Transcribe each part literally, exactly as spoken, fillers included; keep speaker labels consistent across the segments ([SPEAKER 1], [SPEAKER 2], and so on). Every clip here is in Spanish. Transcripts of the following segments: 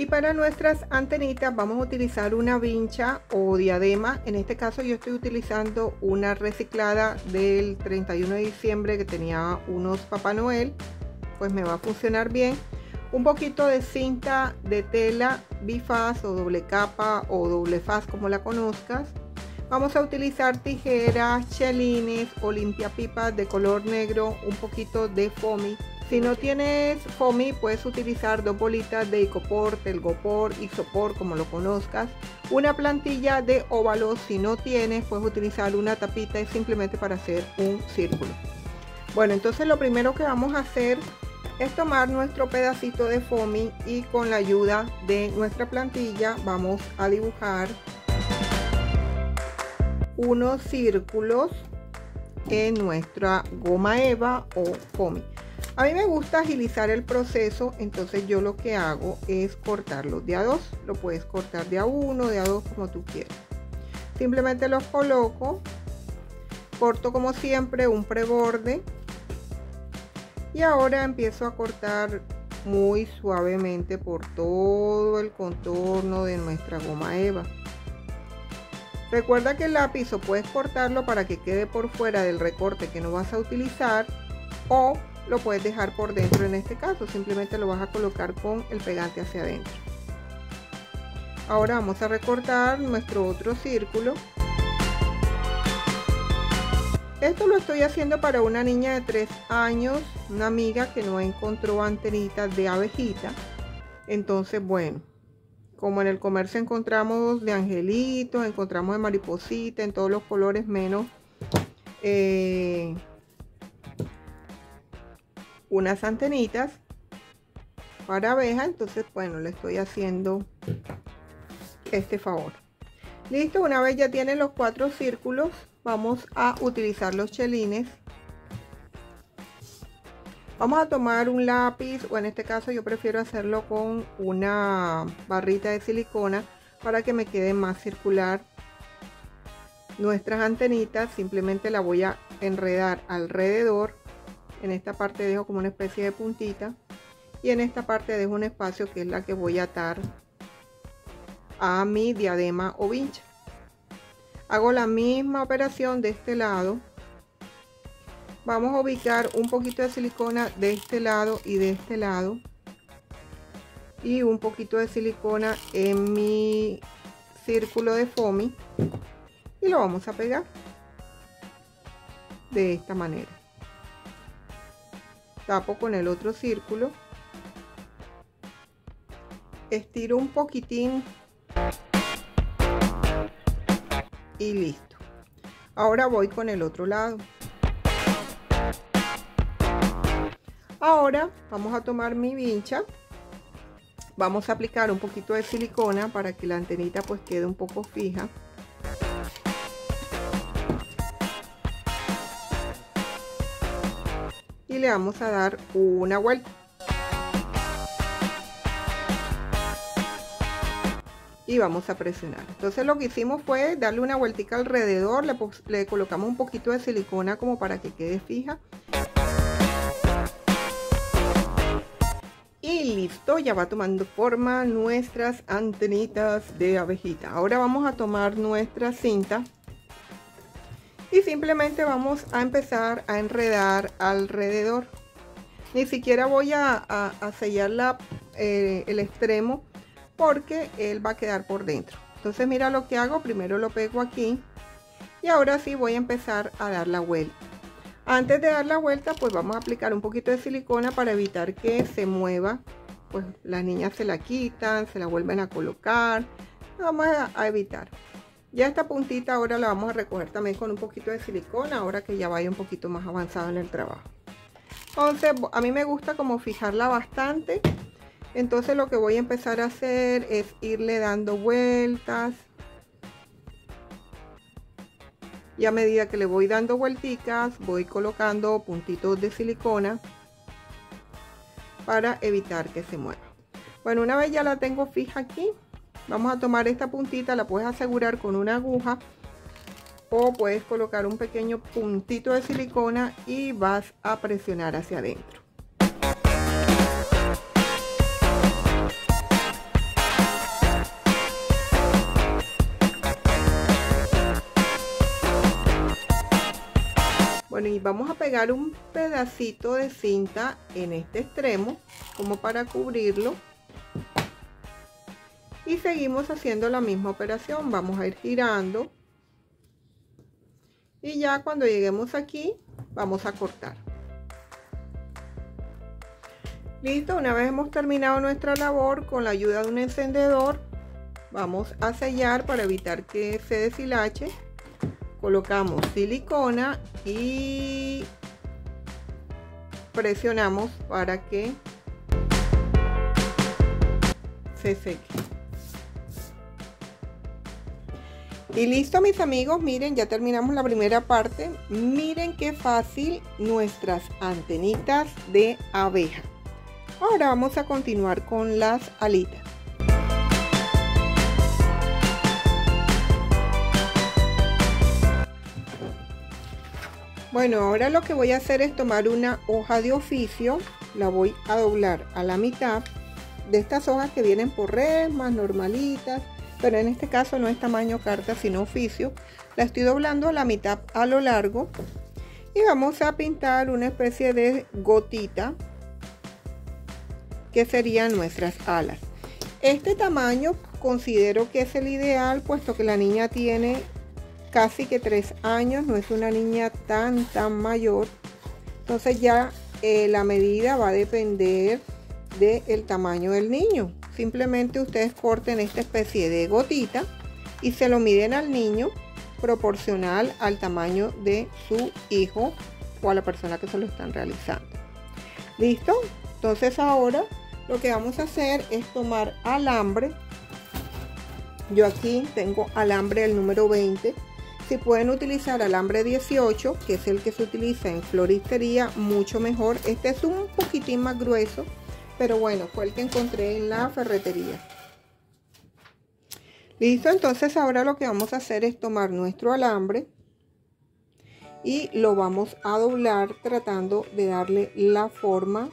[SPEAKER 1] Y para nuestras antenitas vamos a utilizar una vincha o diadema. En este caso yo estoy utilizando una reciclada del treinta y uno de diciembre que tenía unos Papá Noel, pues me va a funcionar bien. Un poquito de cinta de tela bifaz o doble capa o doble faz, como la conozcas. Vamos a utilizar tijeras, chelines o limpiapipas de color negro, un poquito de foamy. Si no tienes foamy, puedes utilizar dos bolitas de icopor, telgopor, isopor, como lo conozcas. Una plantilla de óvalos. Si no tienes, puedes utilizar una tapita, es simplemente para hacer un círculo. Bueno, entonces lo primero que vamos a hacer es tomar nuestro pedacito de foamy y con la ayuda de nuestra plantilla vamos a dibujar unos círculos en nuestra goma eva o foamy. A mí me gusta agilizar el proceso, entonces yo lo que hago es cortarlo de a dos. Lo puedes cortar de a uno, de a dos, como tú quieras. Simplemente los coloco, corto como siempre un preborde y ahora empiezo a cortar muy suavemente por todo el contorno de nuestra goma eva. Recuerda que el lápiz o puedes cortarlo para que quede por fuera del recorte que no vas a utilizar, o lo puedes dejar por dentro. En este caso simplemente lo vas a colocar con el pegante hacia adentro. Ahora vamos a recortar nuestro otro círculo. Esto lo estoy haciendo para una niña de tres años, una amiga que no encontró antenitas de abejita. Entonces, bueno, como en el comercio encontramos de angelitos, encontramos de mariposita en todos los colores menos eh, unas antenitas para abeja, entonces bueno, le estoy haciendo este favor. Listo, una vez ya tienen los cuatro círculos, vamos a utilizar los chelines. Vamos a tomar un lápiz, o en este caso yo prefiero hacerlo con una barrita de silicona para que me quede más circular nuestras antenitas. Simplemente la voy a enredar alrededor. En esta parte dejo como una especie de puntita y en esta parte dejo un espacio que es la que voy a atar a mi diadema o vincha. Hago la misma operación de este lado. Vamos a ubicar un poquito de silicona de este lado y de este lado y un poquito de silicona en mi círculo de foamy y lo vamos a pegar de esta manera. Tapo con el otro círculo, estiro un poquitín y listo. Ahora voy con el otro lado. Ahora vamos a tomar mi vincha, vamos a aplicar un poquito de silicona para que la antenita pues quede un poco fija. Y le vamos a dar una vuelta. Y vamos a presionar. Entonces lo que hicimos fue darle una vueltica alrededor, le, le colocamos un poquito de silicona como para que quede fija. Y listo, ya va tomando forma nuestras antenitas de abejita. Ahora vamos a tomar nuestra cinta y simplemente vamos a empezar a enredar alrededor. Ni siquiera voy a, a, a sellar la, eh, el extremo porque él va a quedar por dentro. Entonces mira lo que hago, primero lo pego aquí y ahora sí voy a empezar a dar la vuelta. Antes de dar la vuelta pues vamos a aplicar un poquito de silicona para evitar que se mueva. Pues las niñas se la quitan, se la vuelven a colocar. Vamos a, a evitar. Ya esta puntita ahora la vamos a recoger también con un poquito de silicona, ahora que ya vaya un poquito más avanzado en el trabajo. Entonces a mí me gusta como fijarla bastante. Entonces lo que voy a empezar a hacer es irle dando vueltas. Y a medida que le voy dando vuelticas, voy colocando puntitos de silicona para evitar que se mueva. Bueno, una vez ya la tengo fija aquí, vamos a tomar esta puntita, la puedes asegurar con una aguja o puedes colocar un pequeño puntito de silicona y vas a presionar hacia adentro. Bueno, y vamos a pegar un pedacito de cinta en este extremo como para cubrirlo. Y seguimos haciendo la misma operación. Vamos a ir girando. Y ya cuando lleguemos aquí, vamos a cortar. Listo, una vez hemos terminado nuestra labor, con la ayuda de un encendedor, vamos a sellar para evitar que se deshilache. Colocamos silicona y presionamos para que se seque. Y listo, mis amigos, miren, ya terminamos la primera parte. Miren qué fácil nuestras antenitas de abeja. Ahora vamos a continuar con las alitas. Bueno, ahora lo que voy a hacer es tomar una hoja de oficio, la voy a doblar a la mitad, de estas hojas que vienen por resmas normalitas, pero en este caso no es tamaño carta sino oficio. La estoy doblando a la mitad a lo largo y vamos a pintar una especie de gotita que serían nuestras alas. Este tamaño considero que es el ideal, puesto que la niña tiene casi que tres años, no es una niña tan tan mayor. Entonces ya eh, la medida va a depender del tamaño del niño. Simplemente ustedes corten esta especie de gotita y se lo miden al niño proporcional al tamaño de su hijo o a la persona que se lo están realizando. ¿Listo? Entonces ahora lo que vamos a hacer es tomar alambre. Yo aquí tengo alambre del número veinte. Si pueden utilizar alambre dieciocho, que es el que se utiliza en floristería, mucho mejor. Este es un poquitín más grueso, pero bueno, fue el que encontré en la ferretería. Listo, entonces ahora lo que vamos a hacer es tomar nuestro alambre y lo vamos a doblar tratando de darle la forma.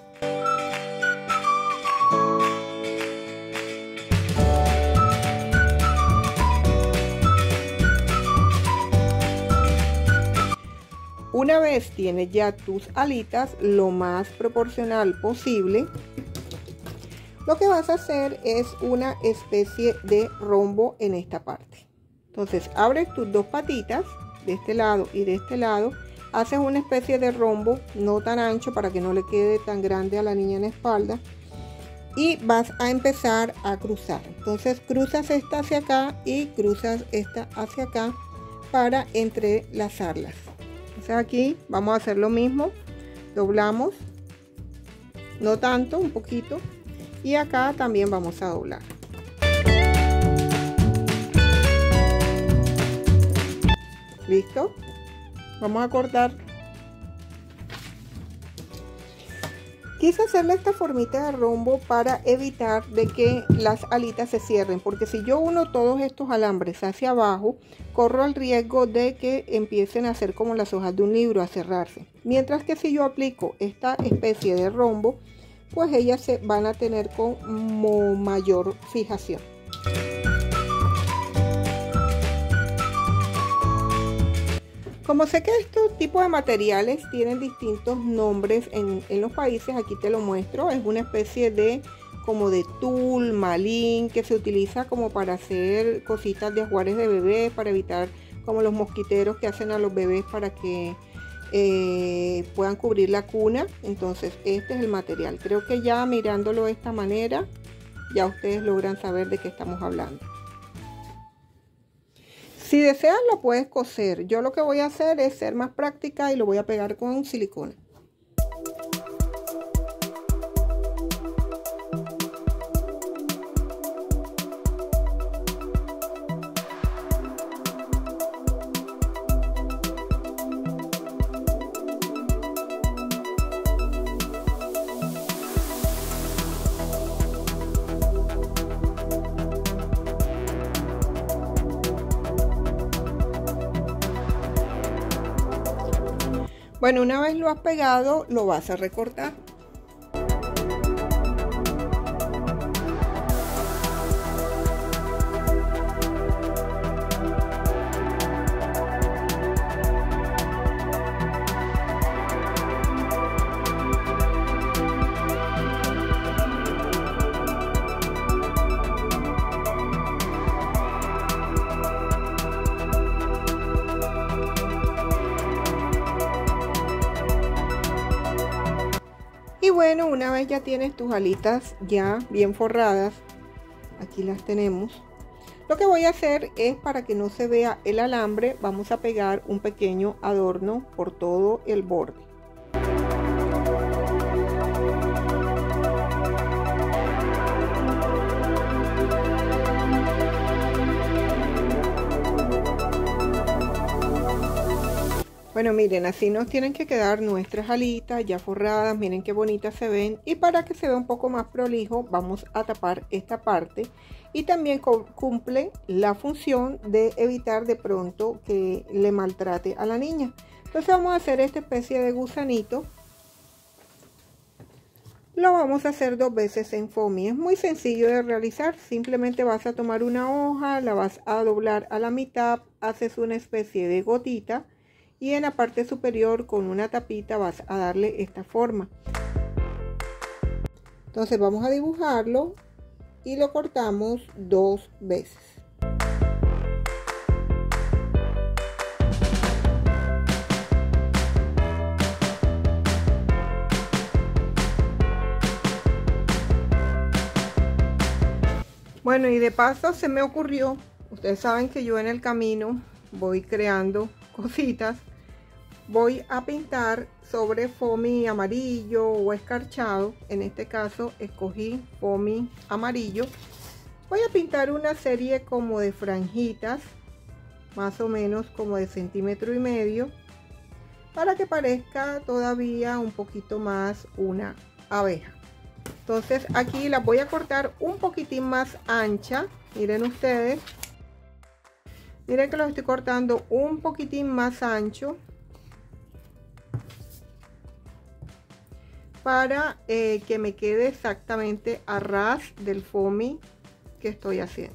[SPEAKER 1] Una vez tienes ya tus alitas lo más proporcional posible, lo que vas a hacer es una especie de rombo en esta parte. Entonces abres tus dos patitas de este lado y de este lado, haces una especie de rombo no tan ancho para que no le quede tan grande a la niña en la espalda y vas a empezar a cruzar. Entonces cruzas esta hacia acá y cruzas esta hacia acá para entrelazarlas. Entonces aquí vamos a hacer lo mismo, doblamos, no tanto, un poquito, y acá también vamos a doblar. ¿Listo? Vamos a cortar. Quise hacerle esta formita de rombo para evitar de que las alitas se cierren, porque si yo uno todos estos alambres hacia abajo, corro el riesgo de que empiecen a hacer como las hojas de un libro, a cerrarse. Mientras que si yo aplico esta especie de rombo, pues ellas se van a tener con mayor fijación. Como sé que estos tipos de materiales tienen distintos nombres en, en los países, aquí te lo muestro. Es una especie de como de tul, malín, que se utiliza como para hacer cositas de ajuares de bebés, para evitar como los mosquiteros que hacen a los bebés para que eh, puedan cubrir la cuna. Entonces este es el material. Creo que ya mirándolo de esta manera ya ustedes logran saber de qué estamos hablando. Si deseas lo puedes coser. Yo lo que voy a hacer es ser más práctica y lo voy a pegar con silicona. Bueno, una vez lo has pegado, lo vas a recortar. Y bueno, una vez ya tienes tus alitas ya bien forradas, aquí las tenemos. Lo que voy a hacer es, para que no se vea el alambre, vamos a pegar un pequeño adorno por todo el borde. Bueno, miren, así nos tienen que quedar nuestras alitas ya forradas. Miren qué bonitas se ven. Y para que se vea un poco más prolijo, vamos a tapar esta parte. Y también cumple la función de evitar de pronto que le maltrate a la niña. Entonces vamos a hacer esta especie de gusanito. Lo vamos a hacer dos veces en foamy. Es muy sencillo de realizar. Simplemente vas a tomar una hoja, la vas a doblar a la mitad, haces una especie de gotita. Y en la parte superior con una tapita vas a darle esta forma. Entonces vamos a dibujarlo y lo cortamos dos veces. Bueno, y de paso se me ocurrió, ustedes saben que yo en el camino voy creando cositas. Voy a pintar sobre foamy amarillo o escarchado. En este caso escogí foamy amarillo. Voy a pintar una serie como de franjitas, más o menos como de centímetro y medio, para que parezca todavía un poquito más una abeja. Entonces aquí las voy a cortar un poquitín más ancha. Miren ustedes. Miren que lo estoy cortando un poquitín más ancho. Para eh, que me quede exactamente a ras del foamy que estoy haciendo.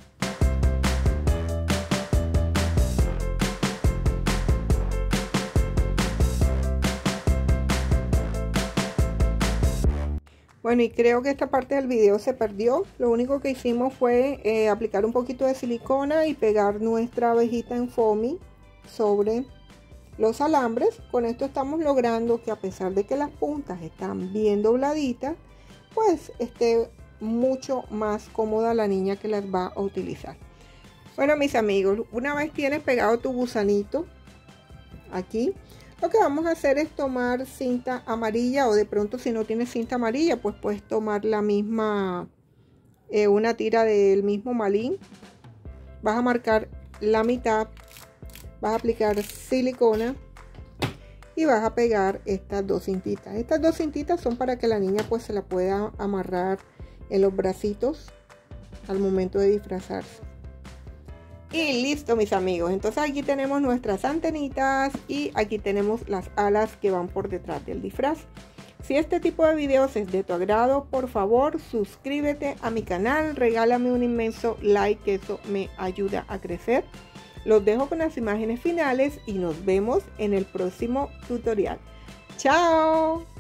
[SPEAKER 1] Bueno, y creo que esta parte del video se perdió. Lo único que hicimos fue eh, aplicar un poquito de silicona y pegar nuestra abejita en foamy sobre los alambres. Con esto estamos logrando que, a pesar de que las puntas están bien dobladitas, pues esté mucho más cómoda la niña que las va a utilizar. Bueno, mis amigos, una vez tienes pegado tu gusanito aquí, lo que vamos a hacer es tomar cinta amarilla, o de pronto si no tienes cinta amarilla, pues puedes tomar la misma, eh, una tira del mismo malín. Vas a marcar la mitad. Vas a aplicar silicona y vas a pegar estas dos cintitas. Estas dos cintitas son para que la niña pues se la pueda amarrar en los bracitos al momento de disfrazarse. Y listo, mis amigos. Entonces aquí tenemos nuestras antenitas y aquí tenemos las alas que van por detrás del disfraz. Si este tipo de videos es de tu agrado, por favor suscríbete a mi canal, regálame un inmenso like, que eso me ayuda a crecer. Los dejo con las imágenes finales y nos vemos en el próximo tutorial. ¡Chao!